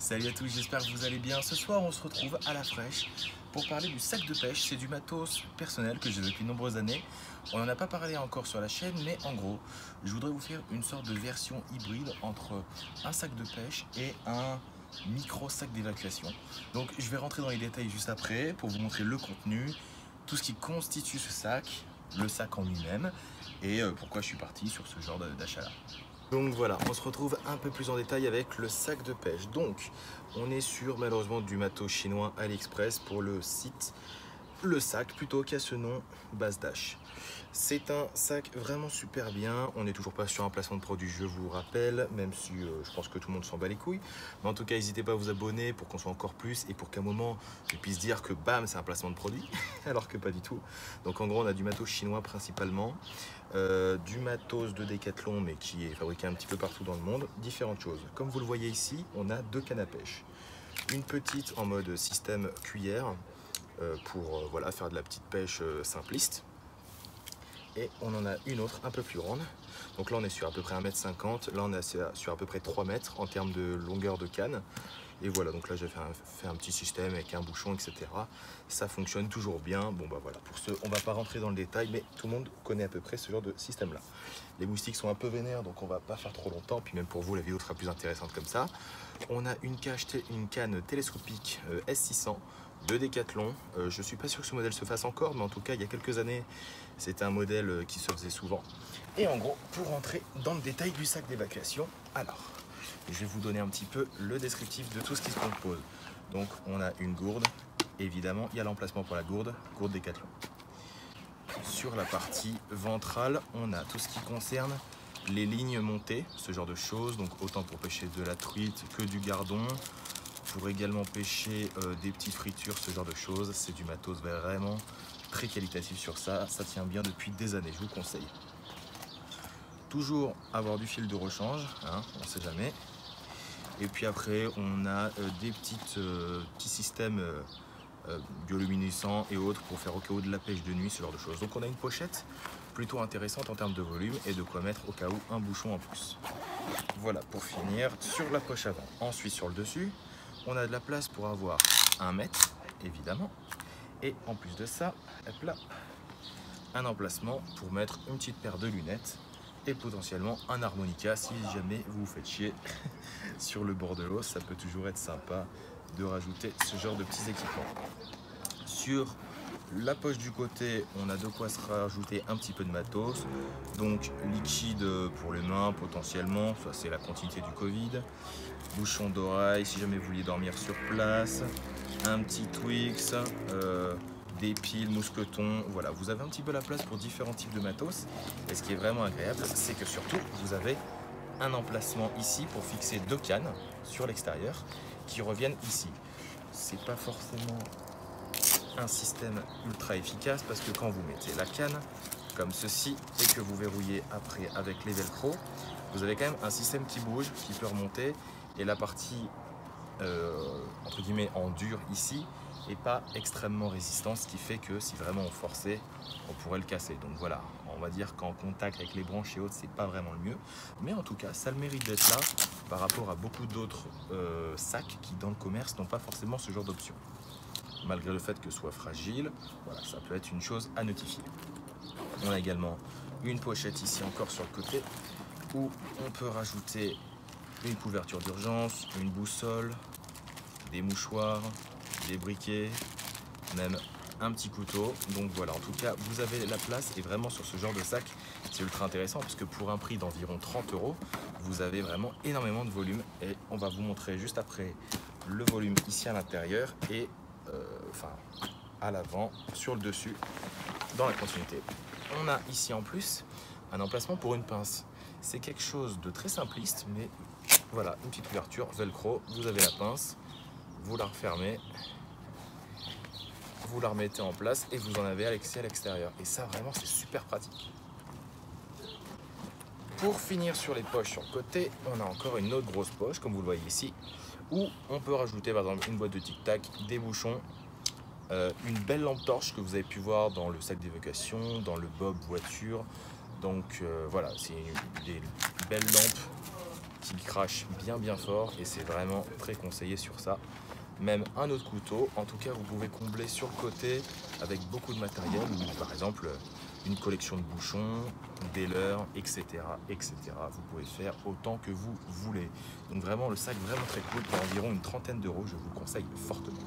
Salut à tous, j'espère que vous allez bien. Ce soir, on se retrouve à la fraîche pour parler du sac de pêche. C'est du matos personnel que j'ai depuis de nombreuses années. On n'en a pas parlé encore sur la chaîne, mais en gros, je voudrais vous faire une sorte de version hybride entre un sac de pêche et un micro sac d'évacuation. Donc, je vais rentrer dans les détails juste après pour vous montrer le contenu, tout ce qui constitue ce sac, le sac en lui-même et pourquoi je suis parti sur ce genre d'achat-là. Donc voilà, on se retrouve un peu plus en détail avec le sac de pêche. Donc, on est sur malheureusement du matos chinois AliExpress pour le site Le Sac, plutôt qu'à ce nom BassDash. C'est un sac vraiment super bien. On n'est toujours pas sur un placement de produit, je vous rappelle, même si je pense que tout le monde s'en bat les couilles. Mais en tout cas, n'hésitez pas à vous abonner pour qu'on soit encore plus et pour qu'à un moment, je puisse dire que bam, c'est un placement de produit, alors que pas du tout. Donc en gros, on a du matos chinois principalement, du matos de Decathlon, mais qui est fabriqué un petit peu partout dans le monde. Différentes choses. Comme vous le voyez ici, on a deux cannes à pêche. Une petite en mode système cuillère pour voilà, faire de la petite pêche simpliste. Et on en a une autre un peu plus grande. Donc là on est sur à peu près 1,50 m, là on est sur à peu près 3 mètres en termes de longueur de canne. Et voilà, donc là j'ai fait un petit système avec un bouchon, etc. Ça fonctionne toujours bien. Bon bah voilà, pour ce, on va pas rentrer dans le détail, mais tout le monde connaît à peu près ce genre de système là. Les moustiques sont un peu vénères, donc on va pas faire trop longtemps, puis même pour vous la vidéo sera plus intéressante comme ça. On a une canne télescopique S600 de Decathlon. Je suis pas sûr que ce modèle se fasse encore, mais en tout cas il y a quelques années c'était un modèle qui se faisait souvent. Et en gros, pour rentrer dans le détail du sac d'évacuation, alors je vais vous donner un petit peu le descriptif de tout ce qui se compose. Donc on a une gourde, évidemment il y a l'emplacement pour la gourde Decathlon. Sur la partie ventrale, on a tout ce qui concerne les lignes montées, ce genre de choses, donc autant pour pêcher de la truite que du gardon, pour également pêcher des petites fritures, ce genre de choses. C'est du matos vraiment très qualitatif sur ça, ça tient bien depuis des années, je vous conseille. Toujours avoir du fil de rechange, hein, on ne sait jamais. Et puis après, on a des petits systèmes bioluminescents et autres pour faire au cas où de la pêche de nuit, ce genre de choses. Donc on a une pochette plutôt intéressante en termes de volume et de quoi mettre au cas où un bouchon en plus. Voilà pour finir sur la poche avant. Ensuite sur le dessus, on a de la place pour avoir 1 mètre, évidemment. Et en plus de ça, hop là, un emplacement pour mettre une petite paire de lunettes et potentiellement un harmonica si jamais vous vous faites chier sur le bord de l'eau. Ça peut toujours être sympa de rajouter ce genre de petits équipements. Sur la poche du côté, on a de quoi se rajouter un petit peu de matos, donc liquide pour les mains potentiellement, ça c'est la continuité du Covid, bouchon d'oreille si jamais vous vouliez dormir sur place, un petit Twix, des piles, mousquetons, voilà, vous avez un petit peu la place pour différents types de matos. Et ce qui est vraiment agréable, c'est que surtout vous avez un emplacement ici pour fixer 2 cannes sur l'extérieur qui reviennent ici. C'est pas forcément un système ultra efficace parce que quand vous mettez la canne comme ceci et que vous verrouillez après avec les velcro, vous avez quand même un système qui bouge, qui peut remonter, et la partie entre guillemets en dur ici et pas extrêmement résistant, ce qui fait que si vraiment on forçait, on pourrait le casser. Donc voilà, on va dire qu'en contact avec les branches et autres, c'est pas vraiment le mieux, mais en tout cas ça le mérite d'être là par rapport à beaucoup d'autres sacs qui dans le commerce n'ont pas forcément ce genre d'option. Malgré le fait que ce soit fragile, voilà, ça peut être une chose à notifier. On a également une pochette ici encore sur le côté où on peut rajouter une couverture d'urgence, une boussole, des mouchoirs, des briquets, même un petit couteau. Donc voilà, en tout cas vous avez la place, et vraiment sur ce genre de sac c'est ultra intéressant parce que pour un prix d'environ 30 €, vous avez vraiment énormément de volume, et on va vous montrer juste après le volume ici à l'intérieur et enfin à l'avant, sur le dessus, dans la continuité. On a ici en plus un emplacement pour une pince. C'est quelque chose de très simpliste, mais voilà, une petite ouverture velcro, vous avez la pince, vous la refermez, vous la remettez en place et vous en avez à l'extérieur. Et ça vraiment c'est super pratique. Pour finir sur les poches sur le côté, on a encore une autre grosse poche comme vous le voyez ici, où on peut rajouter par exemple une boîte de tic-tac, des bouchons, une belle lampe torche que vous avez pu voir dans le sac d'évacuation, dans le bob voiture. Donc voilà, c'est des belles lampes qui crache bien fort et c'est vraiment très conseillé sur ça. Même un autre couteau, en tout cas vous pouvez combler sur le côté avec beaucoup de matériel, ou par exemple une collection de bouchons, des leurres, etc., etc. Vous pouvez faire autant que vous voulez. Donc vraiment le sac vraiment très cool pour environ une trentaine d'euros, je vous le conseille fortement.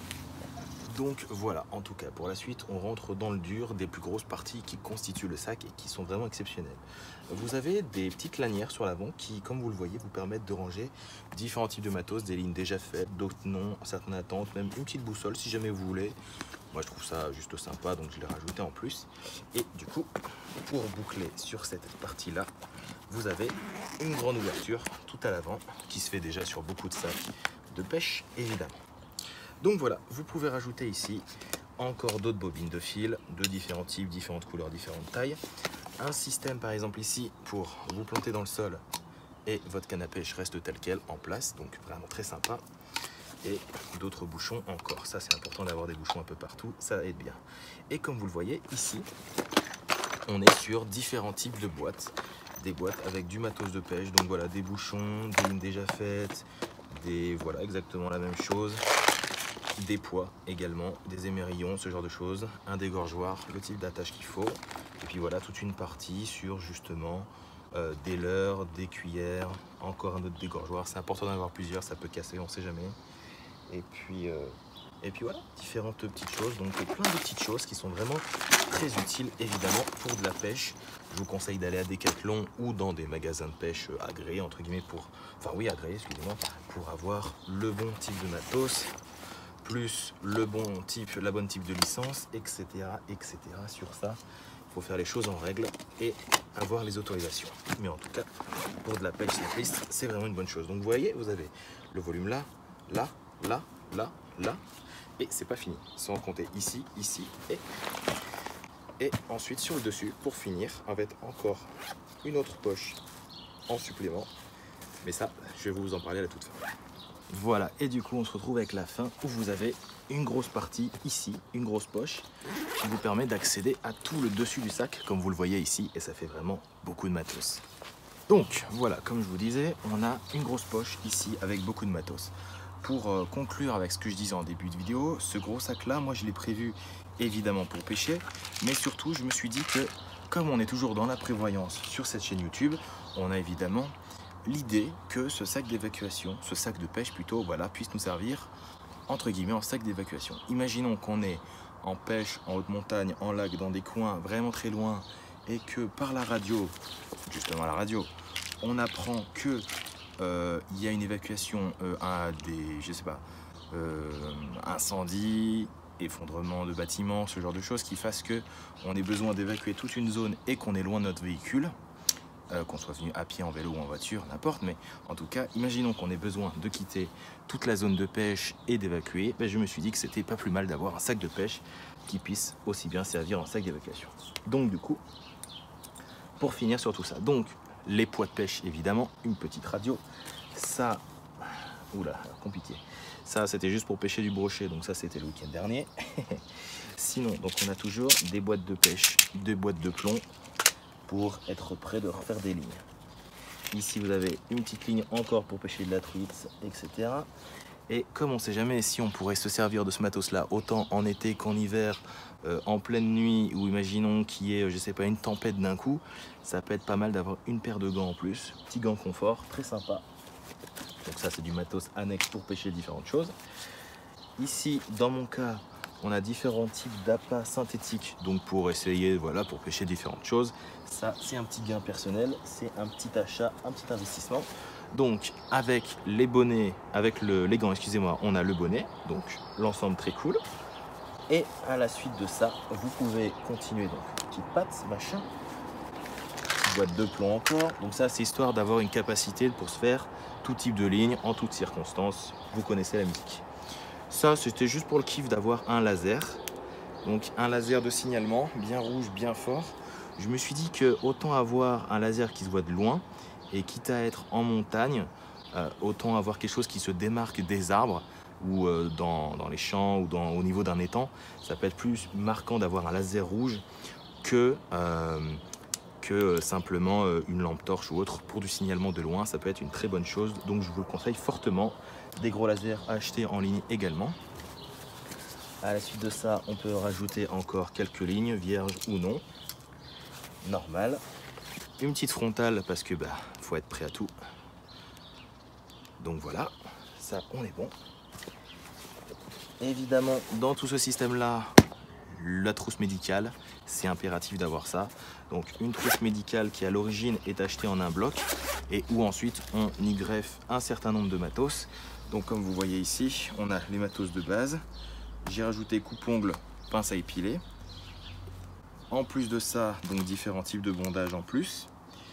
Donc voilà, en tout cas pour la suite, on rentre dans le dur des plus grosses parties qui constituent le sac et qui sont vraiment exceptionnelles. Vous avez des petites lanières sur l'avant qui, comme vous le voyez, vous permettent de ranger différents types de matos, des lignes déjà faites, d'autres non, certaines attentes, même une petite boussole si jamais vous voulez. Moi je trouve ça juste sympa, donc je l'ai rajouté en plus. Et du coup, pour boucler sur cette partie-là, vous avez une grande ouverture tout à l'avant qui se fait déjà sur beaucoup de sacs de pêche évidemment. Donc voilà, vous pouvez rajouter ici encore d'autres bobines de fil de différents types, différentes couleurs, différentes tailles. Un système par exemple ici pour vous planter dans le sol et votre canne à pêche reste tel quel en place, donc vraiment très sympa. Et d'autres bouchons encore, ça c'est important d'avoir des bouchons un peu partout, ça aide bien. Et comme vous le voyez ici, on est sur différents types de boîtes. Des boîtes avec du matos de pêche, donc voilà, des bouchons, des lignes déjà faites, voilà exactement la même chose. Des poids également, des émerillons, ce genre de choses, un dégorgeoir, le type d'attache qu'il faut, et puis voilà toute une partie sur justement des leurres, des cuillères, encore un autre dégorgeoir. C'est important d'en avoir plusieurs, ça peut casser, on sait jamais. Et puis voilà, différentes petites choses, donc plein de petites choses qui sont vraiment très utiles évidemment pour de la pêche. Je vous conseille d'aller à Decathlon ou dans des magasins de pêche agréés entre guillemets agréés, excusez-moi, pour avoir le bon type de matos, plus le bon type, la bonne type de licence, etc. Sur ça, il faut faire les choses en règle et avoir les autorisations. Mais en tout cas, pour de la pêche cycliste, c'est vraiment une bonne chose. Donc vous voyez, vous avez le volume là, là, là, là, là, et c'est pas fini. Sans compter ici, ici, et ensuite sur le dessus, pour finir, avec encore une autre poche en supplément. Mais ça, je vais vous en parler à la toute fin. Voilà, et du coup on se retrouve avec la fin où vous avez une grosse partie ici, une grosse poche qui vous permet d'accéder à tout le dessus du sac comme vous le voyez ici, et ça fait vraiment beaucoup de matos. Donc voilà, comme je vous disais, on a une grosse poche ici avec beaucoup de matos. Pour conclure avec ce que je disais en début de vidéo, ce gros sac là, moi je l'ai prévu évidemment pour pêcher, mais surtout je me suis dit que comme on est toujours dans la prévoyance sur cette chaîne YouTube, on a évidemment l'idée que ce sac d'évacuation, ce sac de pêche plutôt, voilà, puisse nous servir entre guillemets en sac d'évacuation. Imaginons qu'on est en pêche, en haute montagne, en lac, dans des coins vraiment très loin, et que par la radio, justement à la radio, on apprend que il y a une évacuation à des, je sais pas, incendie, effondrement de bâtiments, ce genre de choses qui fassent que on ait besoin d'évacuer toute une zone et qu'on est loin de notre véhicule. Qu'on soit venu à pied, en vélo ou en voiture, n'importe, mais en tout cas, imaginons qu'on ait besoin de quitter toute la zone de pêche et d'évacuer, je me suis dit que c'était pas plus mal d'avoir un sac de pêche qui puisse aussi bien servir en sac d'évacuation. Donc du coup, pour finir sur tout ça, donc les poids de pêche évidemment, une petite radio, ça, oula, compliqué, ça c'était juste pour pêcher du brochet, donc ça c'était le week-end dernier. Sinon, donc on a toujours des boîtes de pêche, des boîtes de plomb, pour être prêt de refaire des lignes. Ici vous avez une petite ligne encore pour pêcher de la truite, etc. Et comme on ne sait jamais si on pourrait se servir de ce matos là autant en été qu'en hiver, en pleine nuit, ou imaginons qu'il y ait, je sais pas, une tempête d'un coup, ça peut être pas mal d'avoir une paire de gants en plus, petit gants confort, très sympa. Donc ça c'est du matos annexe pour pêcher différentes choses. Ici dans mon cas, on a différents types d'appâts synthétiques, donc pour essayer, voilà, pour pêcher différentes choses. Ça, c'est un petit gain personnel, c'est un petit achat, un petit investissement. Donc, avec les bonnets, avec les gants, excusez-moi, on a le bonnet, donc l'ensemble très cool. Et à la suite de ça, vous pouvez continuer, donc petite patte, machin, petite boîte de plomb encore. Donc ça, c'est histoire d'avoir une capacité pour se faire tout type de ligne, en toutes circonstances. Vous connaissez la musique. Ça, c'était juste pour le kiff d'avoir un laser. Donc un laser de signalement, bien rouge, bien fort. Je me suis dit que autant avoir un laser qui se voit de loin, et quitte à être en montagne, autant avoir quelque chose qui se démarque des arbres, ou dans les champs, ou au niveau d'un étang. Ça peut être plus marquant d'avoir un laser rouge que que simplement une lampe torche ou autre pour du signalement de loin. Ça peut être une très bonne chose, donc je vous le conseille fortement. Des gros lasers à acheter en ligne également. À la suite de ça, on peut rajouter encore quelques lignes, vierges ou non. Normal. Une petite frontale parce que faut être prêt à tout. Donc voilà, ça on est bon. Évidemment, dans tout ce système-là, la trousse médicale, c'est impératif d'avoir ça. Donc une trousse médicale qui à l'origine est achetée en un bloc et où ensuite on y greffe un certain nombre de matos. Donc comme vous voyez ici, on a les matos de base. J'ai rajouté coupe-ongles, pince à épiler. En plus de ça, donc différents types de bondage en plus.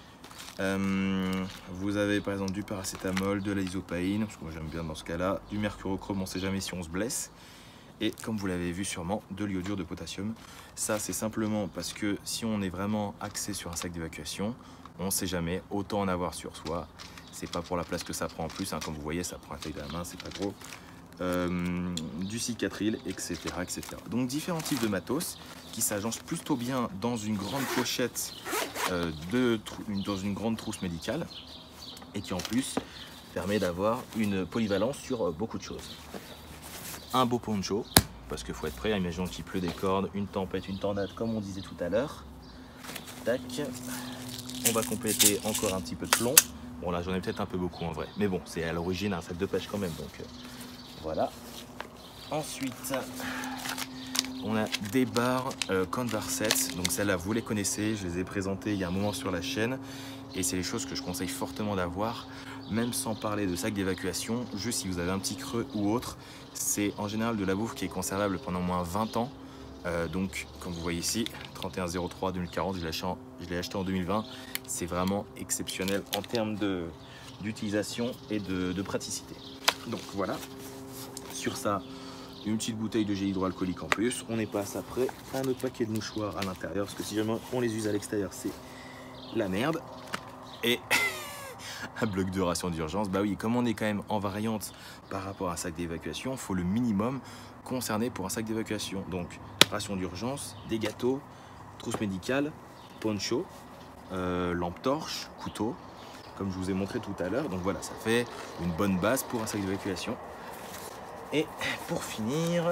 Vous avez par exemple du paracétamol, de l'isopaïne, parce que moi j'aime bien dans ce cas-là, du mercurochrome, on ne sait jamais si on se blesse. Et comme vous l'avez vu sûrement, de l'iodure de potassium. Ça c'est simplement parce que si on est vraiment axé sur un sac d'évacuation, on ne sait jamais, autant en avoir sur soi. C'est pas pour la place que ça prend en plus, hein. Comme vous voyez, ça prend la taille de la main, c'est pas gros. Du cicatril, etc., etc. Donc différents types de matos qui s'agencent plutôt bien dans une grande pochette, dans une grande trousse médicale, et qui en plus permet d'avoir une polyvalence sur beaucoup de choses. Un beau poncho, parce qu'il faut être prêt, imaginons qu'il pleut des cordes, une tempête, une tornade, comme on disait tout à l'heure. Tac, on va compléter encore un petit peu de plomb. Bon là j'en ai peut-être un peu beaucoup en vrai, mais bon c'est à l'origine un sac de pêche quand même, donc voilà. Ensuite on a des barres Converset, donc celles-là vous les connaissez, je les ai présentées il y a un moment sur la chaîne et c'est les choses que je conseille fortement d'avoir, même sans parler de sac d'évacuation, juste si vous avez un petit creux ou autre. C'est en général de la bouffe qui est conservable pendant au moins 20 ans. Donc comme vous voyez ici, 3103 2040, je l'ai acheté en 2020. C'est vraiment exceptionnel en termes d'utilisation et de praticité. Donc voilà, sur ça, une petite bouteille de gel hydroalcoolique en plus. On est passe après un autre paquet de mouchoirs à l'intérieur, parce que si jamais on les use à l'extérieur, c'est la merde. Et un bloc de ration d'urgence. Bah oui, comme on est quand même en variante par rapport à un sac d'évacuation, il faut le minimum concerné pour un sac d'évacuation. Donc ration d'urgence, des gâteaux, trousse médicale, poncho, lampe torche, couteau, comme je vous ai montré tout à l'heure. Donc voilà, ça fait une bonne base pour un sac d'évacuation. Et pour finir,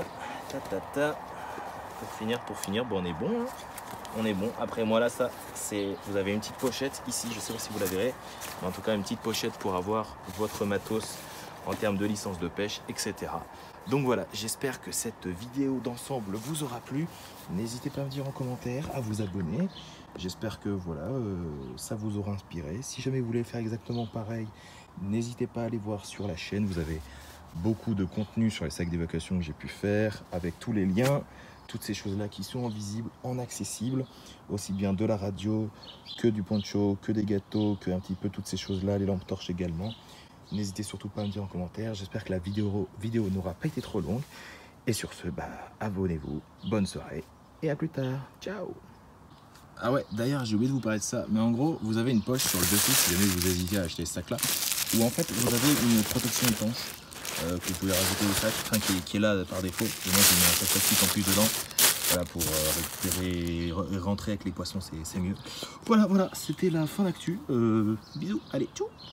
pour finir, bon, on est bon, hein. On est bon. Après moi là, ça c'est, vous avez une petite pochette ici, je sais pas si vous la verrez, mais en tout cas une petite pochette pour avoir votre matos en termes de licence de pêche, etc. Donc voilà, j'espère que cette vidéo d'ensemble vous aura plu. N'hésitez pas à me dire en commentaire, à vous abonner. J'espère que voilà, ça vous aura inspiré. Si jamais vous voulez faire exactement pareil, n'hésitez pas à aller voir sur la chaîne. Vous avez beaucoup de contenu sur les sacs d'évacuation que j'ai pu faire, avec tous les liens, toutes ces choses-là qui sont visibles, en accessible, aussi bien de la radio, que du poncho, que des gâteaux, que un petit peu toutes ces choses-là, les lampes torches également. N'hésitez surtout pas à me dire en commentaire. J'espère que la vidéo n'aura pas été trop longue. Et sur ce, abonnez-vous, bonne soirée et à plus tard. Ciao. Ah ouais, d'ailleurs j'ai oublié de vous parler de ça, mais en gros vous avez une poche sur le dessus si jamais vous hésitez à acheter ce sac là, où en fait vous avez une protection étanche que vous pouvez rajouter au sac, enfin, qui est là par défaut. Et moi j'ai mis un sac plastique en plus dedans, voilà, pour récupérer et rentrer avec les poissons, c'est mieux. Voilà, c'était la fin d'actu. Bisous, allez, tchou.